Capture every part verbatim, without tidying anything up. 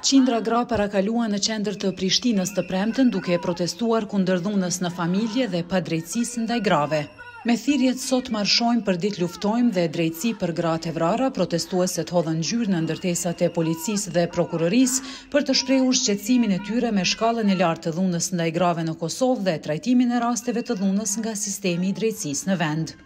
Qindra gra parakaluan në qendër të Prishtinës të premten duke protestuar kundër dhunës në familje dhe padrejtësisë ndaj grave. Me thirrjet sot marshojmë për ditë luftojmë dhe drejtësi për gratë e vrara, protestuesit hodhën ngjyrë në ndërtesat e policisë dhe prokurorisë për të shprehur shqetësimin e tyre me shkallën e lartë të dhunës ndaj grave në Kosovë dhe trajtimin e rasteve të dhunës nga sistemi i drejtësisë në vend.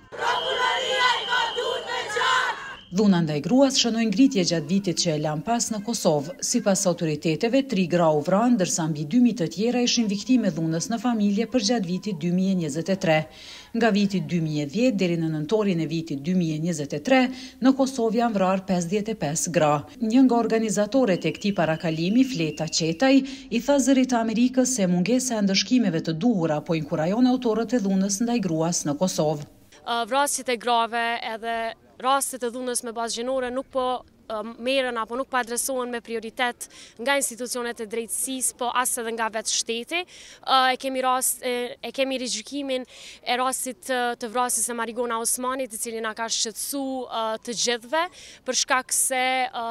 Dhuna ndaj gruas shënoi ngritje gjatë vitit që e lan pas në Kosovë. Sipas autoriteteve, tri gra u vranë, ndërsa mbi dy mijë të tjera ishin viktime dhunës në familje për gjatë vitit dy mijë e njëzet e tre. Nga viti dy mijë e dhjetë deri në nëntorin e vitit dy mijë e njëzet e tre, në Kosovë janë vrarë pesëdhjetë e pesë gra. Një nga organizatorët e këtij parakalimi, Fleta Qetaj, i tha Zërit të Amerikës se mungesa e ndëshkimeve të duhura po inkurajon autorët e dhunës ndaj gruas në Kosovë. Uh, vrasjet e grave edhe rastet e dhunës me bazë gjinore nuk po merren apo nuk po adresohen me prioritet nga institucionet e drejtësisë, po as edhe nga vetë shteti. E kemi rast e kemi rigjykimin e rastit të vrasjes së Marigona Osmanit, i cili na ka shqetësuar të gjithëve për shkak se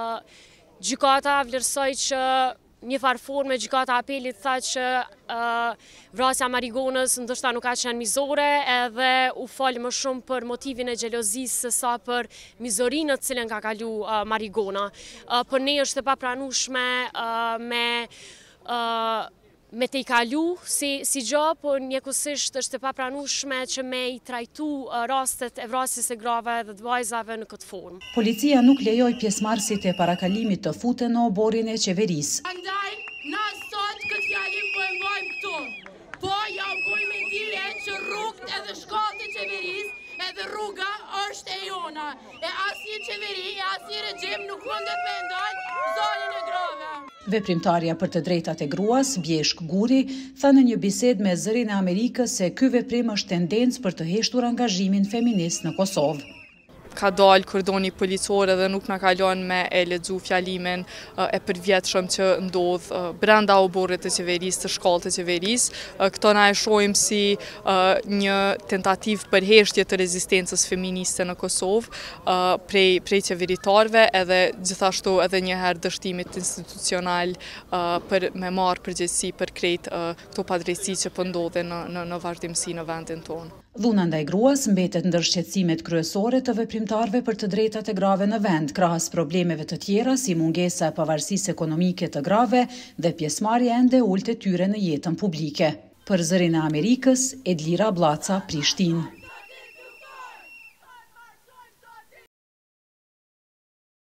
gjykata vlerësoi që një farë forme gjykata e apelit tha që uh, vrasja e Marigonës ndoshta nuk ka qenë mizore, edhe u fol më shumë për motivin e xhelozisë se sa për mizorinë të cilën ka kalu uh, Marigona. Uh, për ne është e papranueshme uh, me uh, me te i kalu si, si gjë, por njëkohësisht është e papranueshme që me i trajtu uh, rastet e vrasjes së grave dhe të vajzave në këtë formë. Policia nuk lejoi pjesëmarrësit e parakalimit të futen në oborrin e qeverisë. Andaj, na sot këtë fjalim po e mbajmë këtu. Po ja u kujmë me dire që rrugët edhe shkallët e qeverisë edhe rruga është e jona. E asnjë qeveri, e asnjë regjim nuk mundet me ndalë zonën e grave. Veprimtarja për të drejtat e gruas, Bjeshk Guri, tha në një bisedë me Zërin e Amerikës se ky veprim është tendencë për të heshtur angazhimin feminist në Kosovë. Ka dalë kordoni policore dhe nuk na ka lënë me e lexu fjalimin e përvjetshëm që ndodh brenda oborrit të qeverisë, të shkallët të qeverisë. Këto na e shohim si një tentativë për heshtje të rezistencës feministe në Kosovë prej prej qeveritarëve, edhe gjithashtu edhe një herë dështimit institucional për me marrë përgjegjësi për krejt këto padrejtësi që po ndodhin në, në, në vazhdimsi në vendin tonë. Dhuna ndaj gruas mbetet ndër shqetësimet kryesore të veprimtarëve për të drejtat e grave në vend, krahas problemeve të tjera si mungesa e pavarësisë ekonomike të grave dhe pjesëmarrja ende e ulët e tyre në jetën publike. Për Zërin e Amerikës, Edlira Blaca, Prishtinë.